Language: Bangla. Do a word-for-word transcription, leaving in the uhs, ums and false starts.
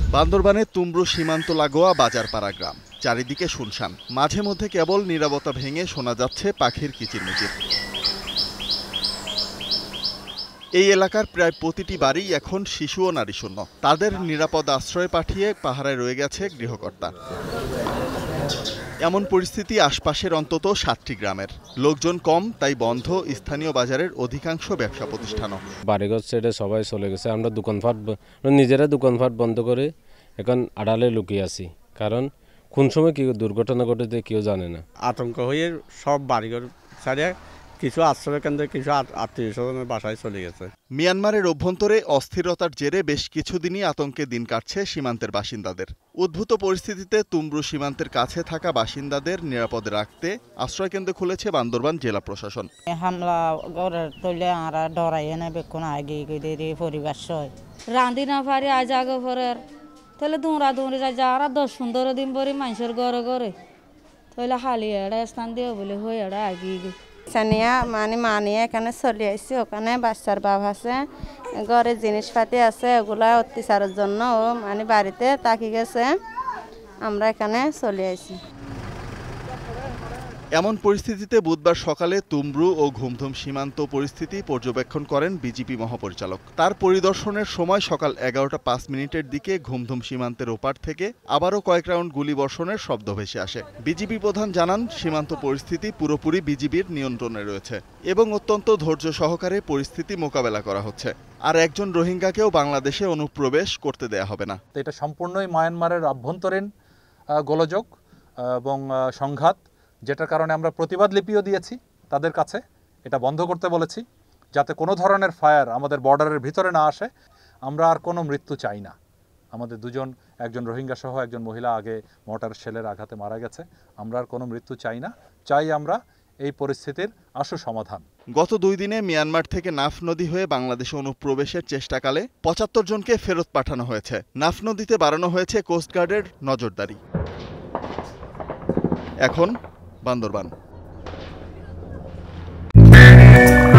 বান্দরবানের তুমরু সীমান্ত লাগোয়া বাজারপাড়া গ্রাম, চারিদিকে শুনশান। মাঝে মধ্যে কেবল নীরবতা ভেঙে শোনা যাচ্ছে পাখির কিচিরমিচির। এই এলাকার প্রায় প্রতিটি বাড়ি এখন শিশু ও নারীশূন্য। তাদের নিরাপদ আশ্রয়ে পাঠিয়ে পাহারায় রয়ে গেছে গৃহকর্তা। এমন পরিস্থিতি আশপাশের অন্তত সাতটি গ্রামের। লোকজন কম, তাই বন্ধ স্থানীয় বাজারের অধিকাংশ ব্যবসা প্রতিষ্ঠানও। বাড়িঘর ছেড়ে সবাই চলে গেছে। আমরা দোকানপাট নিজেরা দোকানপাট বন্ধ করে এখন আড়ালে লুকিয়ে আছি, কারণ কোন সময় কি দুর্ঘটনা ঘটেছে কেউ জানে না। আতঙ্ক হয়ে সব বাড়িঘর ছাড়িয়ে কিছু আশ্রয় কেন্দ্রে কিছু আত্মীয় স্বজনের বাসায় চলে গেছে। মিয়ানমারের অভ্যন্তরে অস্থিরতার জেরে বেশ কিছুদিনই আতঙ্কে দিন কাটছে সীমান্তের বাসিন্দাদের। উদ্ভূত পরিস্থিতিতে তুমরু সীমান্তের কাছে থাকা বাসিন্দাদের নিরাপদে রাখতে আশ্রয়কেন্দ্র খুলেছে বান্দরবান জেলা প্রশাসন। হামলা তুললে আমরা ডরাইয়ে না বেক্ষণ আগে পরিবার সয় রাঁধি না পারি আজ আগে পরে তাহলে দৌড়া দৌড়ে যায় যারা দশ পনেরো দিন পরে মানুষের ঘরে ঘরে তাহলে হালি এড়া স্থান দিয়ে বলে হয়ে এড়া আগে সানিয়া মানে মানিয়ে এখানে চলে আসছি। ওখানে বাচ্চার বাপ আছে, ঘরে জিনিসপাতি আছে, ওগুলা অত্যাচারের জন্য ও মানে বাড়িতে তাকি গেছে, আমরা এখানে চলে আসছি। এমন পরিস্থিতিতে বুধবার সকালে তুমরু ও ঘুমধুম সীমান্ত পরিস্থিতি পর্যবেক্ষণ করেন বিজিপি মহাপরিচালক। তার পরিদর্শনের সময় সকাল এগারোটা পাঁচ মিনিটের দিকে ঘুমধুম সীমান্তের ওপার থেকে আবারও কয়েক রাউন্ড গুলিবর্ষণের শব্দ ভেসে আসে। বিজিবি প্রধান জানান, সীমান্ত পরিস্থিতি পুরোপুরি বিজিবির নিয়ন্ত্রণে রয়েছে এবং অত্যন্ত ধৈর্য সহকারে পরিস্থিতি মোকাবেলা করা হচ্ছে। আর একজন রোহিঙ্গাকেও বাংলাদেশে অনুপ্রবেশ করতে দেয়া হবে না। এটা সম্পূর্ণই মায়ানমারের আভ্যন্তরীণ গোলযোগ এবং সংঘাত, যেটার কারণে আমরা প্রতিবাদ লিপিও দিয়েছি তাদের কাছে। এটা বন্ধ করতে বলেছি, যাতে কোনো ধরনের ফায়ার আমাদের বর্ডারের ভিতরে না আসে। আমরা আর কোনো মৃত্যু চাই না। আমাদের দুজন, একজন রোহিঙ্গা সহ একজন মহিলা আগে মর্টার শেলের আঘাতে মারা গেছে। আমরা আর কোনো মৃত্যু চাই না। চাই আমরা এই পরিস্থিতির আশু সমাধান। গত দুই দিনে মিয়ানমার থেকে নাফ নদী হয়ে বাংলাদেশে অনুপ্রবেশের চেষ্টাকালে পঁচাত্তর জনকে ফেরত পাঠানো হয়েছে। নাফ নদীতে বাড়ানো হয়েছে কোস্টগার্ডের নজরদারি। এখন বান্দরবান।